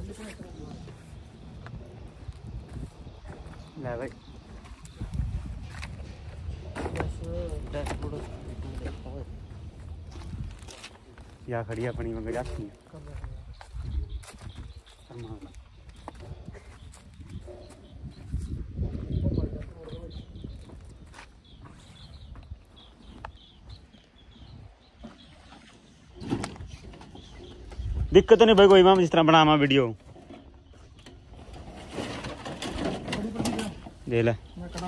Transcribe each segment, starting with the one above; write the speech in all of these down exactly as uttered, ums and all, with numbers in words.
ले भाई या खड़ी अपनी मंग जाती दिक्कत नहीं भाई कोई मैं जिस तरह बनावा वीडियो दे ले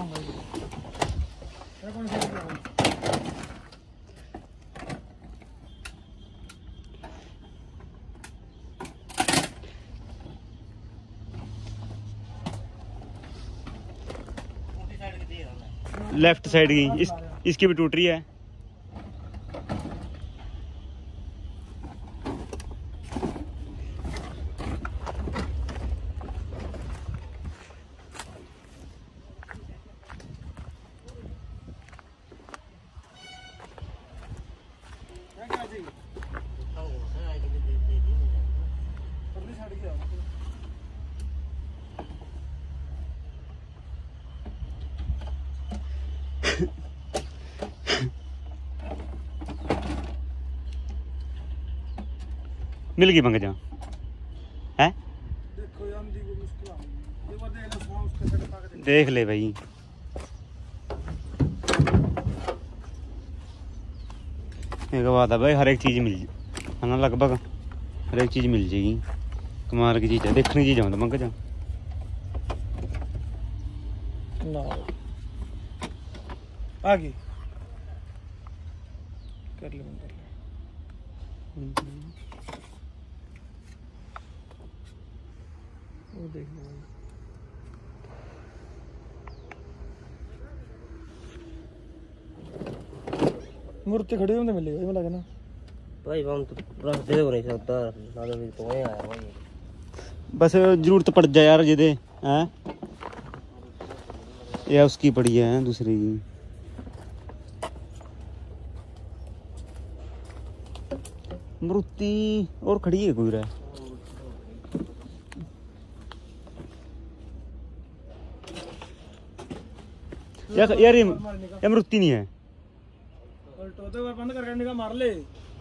लेफ्ट साइड की इस इसकी भी टूट रही है। मिल गई पंकजा है देख ले भाई एक बात है भाई हर एक चीज़ मिल है ना लगभग हर एक चीज़ मिल जाएगी कमाल की चीज़ है देखने चीज़ आऊँ पंकजा आ गई कर ले वो देख लो मूर्ति खड़ी होने मिलेगी भाई लगे ना भाई हम तो रास्ते हो नहीं सकता ना तो आया भाई बस जरूरत पड़ जाए यार जिदे हैं या उसकी पड़ी है दूसरी की मूर्ति और खड़ी है कोई रहा यार यार ये मूर्ति नहीं है बंद करके निगाह मार ले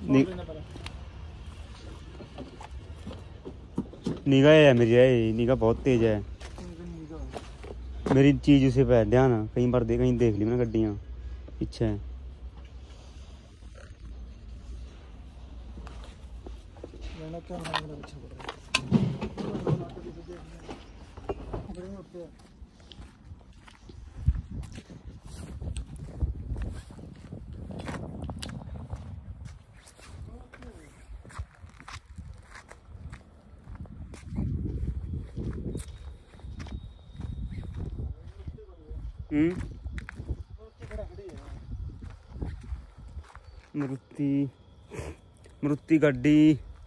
निगाह है मेरी है निगाह बहुत तेज है मेरी चीज उसे पे ध्यान कहीं बार दे कहीं देख ली मैंने गड्डियां पीछे है मरुति मरुति गड्डी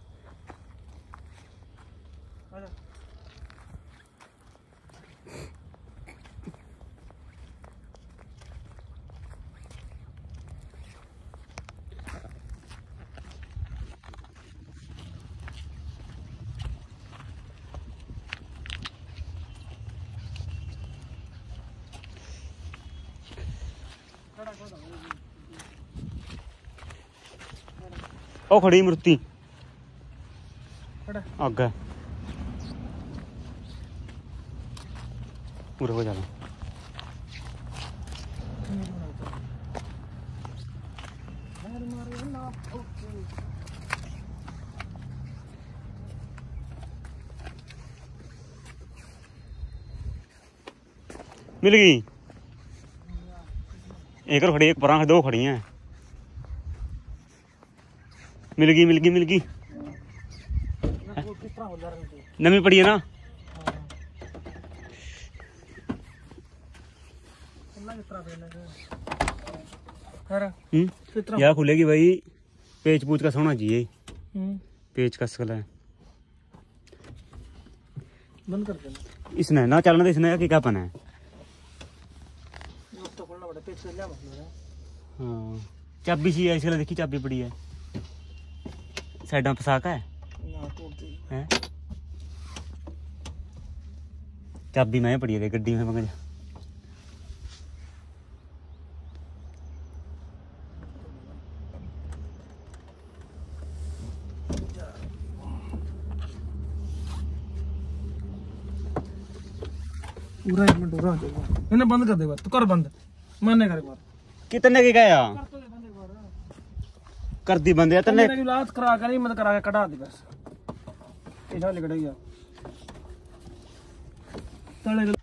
ओ खड़ी मूर्ति आगे पूरा हो जाना मिल गई एक और खड़ी एक परां दो खड़ी हैं मिल गई मिल गई मिल गई नवी पड़ी है ना यार खुलेगी भाई पेच पूछ का सोना चाहिए पेच कस है बंद कर देना इसने ना चलना तो इसने क्या पना है हाँ चाबी सी है इसके देखी चाबी पड़ी है साइड में फसा का है चाबी मैं पड़ी है गड्डी में पंकज पूरा एक मिनट हो रहा है इन्हें बंद कर दे बार तू कर बंद मैंने कर एक बार कितने की गया कर तो दे बंद एक बार कर दी बंदे तने मेरी औलाद करा कर नहीं मत करा के कटा दे बस ऐसा लिख गया तले